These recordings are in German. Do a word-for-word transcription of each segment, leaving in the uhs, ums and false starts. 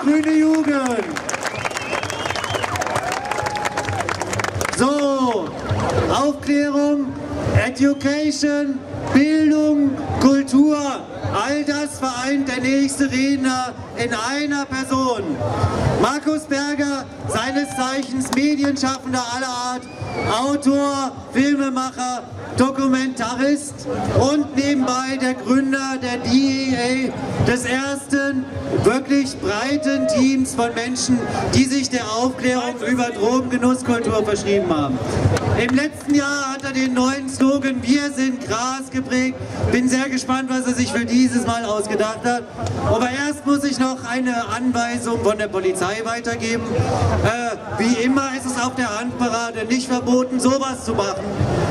grüne Jugend. So, Aufklärung, Education, Bildung, Kultur, all das vereint der nächste Redner in einer Person. Markus Berger, seines Zeichens Medienschaffender aller Art, Autor, Filmemacher, Dokumentarist und nebenbei der Gründer der D E A, des ersten wirklich breiten Teams von Menschen, die sich der Aufklärung über Drogengenusskultur verschrieben haben. Im letzten Jahr hat er den neuen Slogan "Wir sind Gras" geprägt. Bin sehr gespannt, was er sich für dieses Mal ausgedacht hat. Aber erst muss ich noch eine Anweisung von der Polizei weitergeben. Äh, wie immer ist es auf der Handparade nicht verboten, sowas zu machen.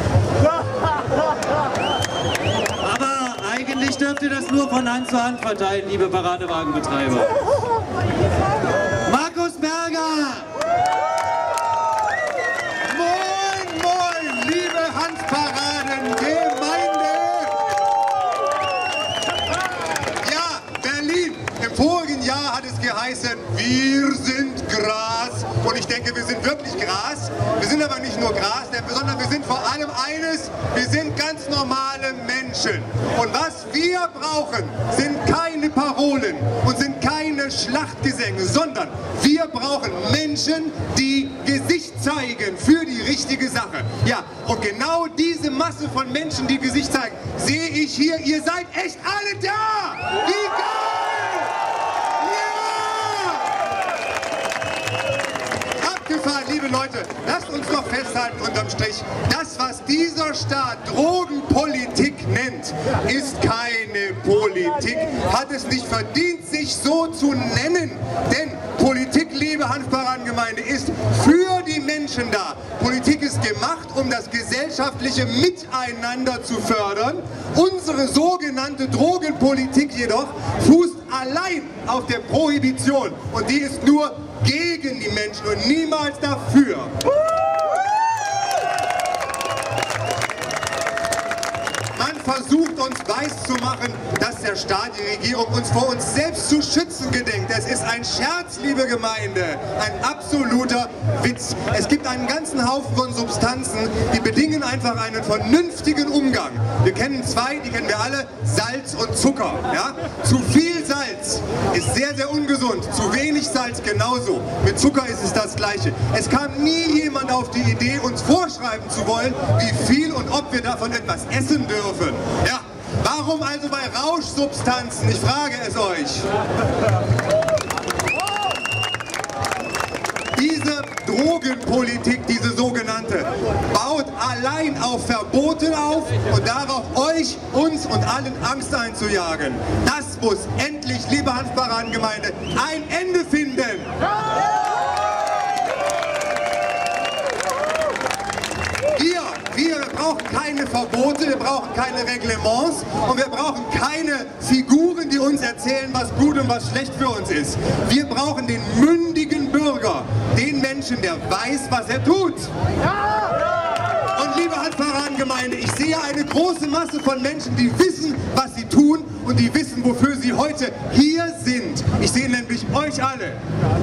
Aber eigentlich dürft ihr das nur von Hand zu Hand verteilen, liebe Paradewagenbetreiber. Markus Berger! Moin, moin, liebe Handparadengemeinde! Ja, Berlin, im vorigen Jahr hat es geheißen, wir sind Gras. Und ich denke, wir sind wirklich Gras. Wir sind aber nicht nur Gras, sondern wir sind vor allem eines, wir sind ganz normale Menschen. Und was wir brauchen, sind keine Parolen und sind keine Schlachtgesänge, sondern wir brauchen Menschen, die Gesicht zeigen für die richtige Sache. Ja, und genau diese Masse von Menschen, die Gesicht zeigen, sehe ich hier. Ihr seid echt alle da! Wie geil! Ja! Abgefahren, liebe Leute, lasst uns doch festhalten unterm Strich, das, was dieser Staat Drogenpolitik nennt, ist keine Politik, hat es nicht verdient, sich so zu nennen, denn Politik, liebe Hanfparadengemeinde, ist für die Menschen da. Politik ist gemacht, um das gesellschaftliche Miteinander zu fördern. Unsere sogenannte Drogenpolitik jedoch fußt allein auf der Prohibition und die ist nur gegen die Menschen und niemals dafür. Man versucht uns weiszumachen, dass der Staat, die Regierung uns vor uns selbst zu schützen gedenkt. Es ist ein Scherz, liebe Gemeinde, ein absoluter Witz. Es gibt einen ganzen Haufen von Substanzen, die bedingen einfach einen vernünftigen Umgang. Wir kennen zwei, die kennen wir alle, Salz und Zucker. Ja? Zu viel Salz ist sehr, sehr ungesund, zu wenig Salz genauso. Mit Zucker ist es das Gleiche. Es kam nie jemand auf die Idee, uns vorschreiben zu wollen, wie viel und ob wir davon etwas essen dürfen. Ja, warum also bei Rauschsubstanzen? Ich frage es euch. Diese Drogenpolitik, diese sogenannte, baut allein auf Verboten auf und darauf euch, uns und allen Angst einzujagen. Das muss endlich, liebe Hanfparadengemeinde, ein Ende finden. Wir, wir brauchen keine Verbote, wir brauchen keine Reglements und wir brauchen keine Figuren, die uns erzählen, was gut und was schlecht für uns ist. Wir brauchen den mündigen Bürger, den Menschen, der weiß, was er tut. Und liebe Hanfparadengemeinde, ich sehe eine große Masse von Menschen, die wissen, was sie tun und die wissen, wofür sie heute hier sind. Ich sehe nämlich euch alle.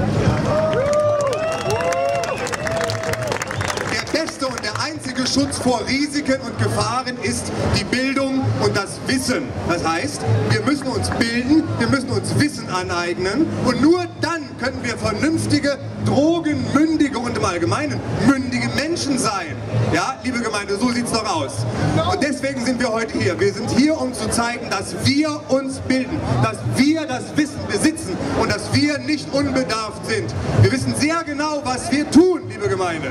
Der beste und der einzige Schutz vor Risiken und Gefahren ist die Bildung und das Wissen. Das heißt, wir müssen uns bilden, wir müssen uns Wissen aneignen und nur dann können wir vernünftige, drogenmündige und im Allgemeinen mündige Menschen sein. Ja, liebe Gemeinde, so sieht es doch aus. Und deswegen sind wir heute hier. Wir sind hier, um zu zeigen, dass wir uns bilden, dass wir das Wissen besitzen und dass wir nicht unbedarft sind. Wir wissen sehr genau, was wir tun, liebe Gemeinde.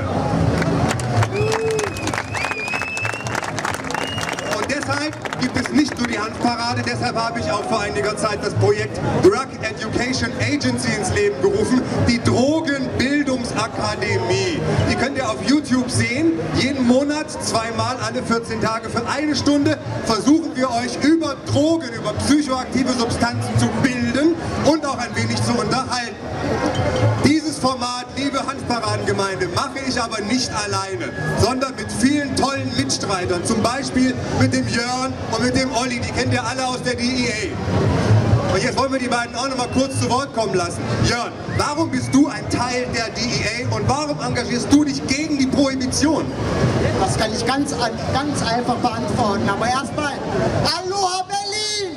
Und deshalb gibt es nicht nur die Hanfparade, deshalb habe ich auch vor einiger Zeit das Projekt Drug Education Agency ins Leben gerufen, die Drogenbildungsakademie. Die könnt ihr auf YouTube sehen. Jeden Monat, zweimal alle vierzehn Tage für eine Stunde versuchen wir euch über Drogen, über psychoaktive Substanzen zu bilden und auch ein wenig zu unterhalten. Dieses Format, liebe Hanfparadengemeinde, mache ich aber nicht alleine, sondern mit vielen tollen Mitstreitern, zum Beispiel mit dem Jörn und mit dem Olli, die kennt ihr alle aus der D E A. Aber jetzt wollen wir die beiden auch noch mal kurz zu Wort kommen lassen. Jörn, warum bist du ein Teil der D E A und warum engagierst du dich gegen die Prohibition? Das kann ich ganz, ganz einfach beantworten. Aber erstmal, Aloha Berlin!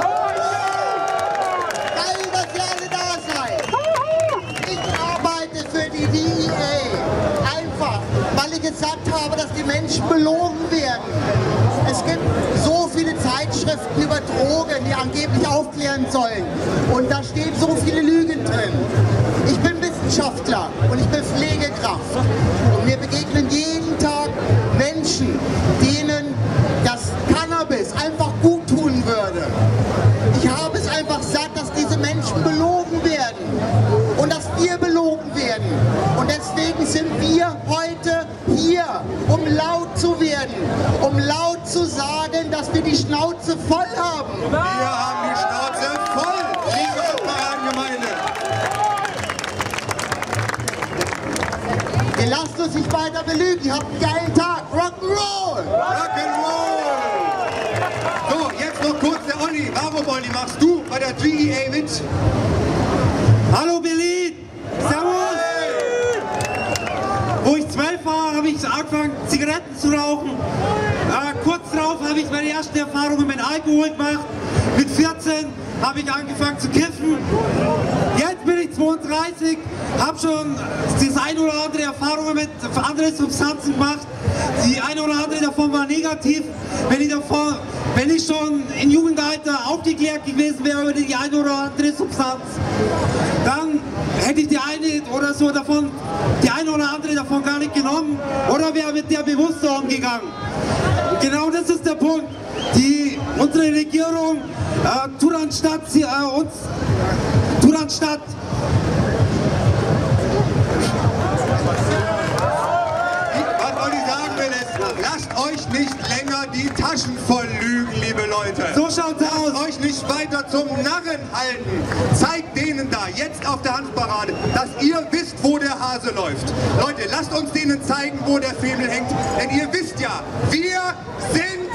Geil, dass ihr alle da seid. Ich arbeite für die D E A. Einfach, weil ich gesagt habe, dass die Menschen belogen werden. Es gibt so viele Zeitschriften über Drogen, die angeblich aufklären sollen. Und da stehen so viele Lügen drin. Ich bin Wissenschaftler und ich bin Pflegekraft. Und mir begegnen jeden Tag Menschen, denen das Cannabis einfach gut tun würde. Ich habe es einfach satt, dass diese Menschen belogen werden und dass wir belogen werden. Und deswegen sind wir heute hier, um laut zu werden, um laut zu sagen, dass wir die Schnauze voll haben. Wir haben die Schnauze voll, liebe Paradengemeinde. Ihr lasst uns nicht weiter belügen, ihr habt einen geilen Tag. Rock'n'Roll! Rock'n'Roll! So, jetzt noch kurz der Olli. Warum, Olli, machst du bei der D E A mit? Hallo Berlin! Servus! Wo ich zwölf war, habe ich angefangen, Zigaretten zu rauchen. Äh, kurz darauf habe ich meine ersten Erfahrungen mit Alkohol gemacht. Mit vierzehn habe ich angefangen zu kiffen. Jetzt bin ich zweiunddreißig, habe schon das eine oder andere Erfahrungen mit anderen Substanzen gemacht. Die eine oder andere davon war negativ. Wenn ich, davon, wenn ich schon im Jugendalter aufgeklärt gewesen wäre über die eine oder andere Substanz, dann hätte ich die eine oder so davon, die eine oder andere davon gar nicht genommen oder wäre mit der bewusster umgegangen. Und genau das ist der Punkt. Die, unsere Regierung äh, tut anstatt sie, äh, uns, tut anstatt Was Olli sagen will ist, lasst euch nicht länger die Taschen voll lügen, liebe Leute. So schaut's aus. Lasst euch nicht weiter zum Narren halten. Zeigt denen da, jetzt auf der Handparade, dass ihr wisst, wo der Hase läuft. Leute, lasst uns denen zeigen, wo der Febel hängt. Denn ihr wisst ja, wir sind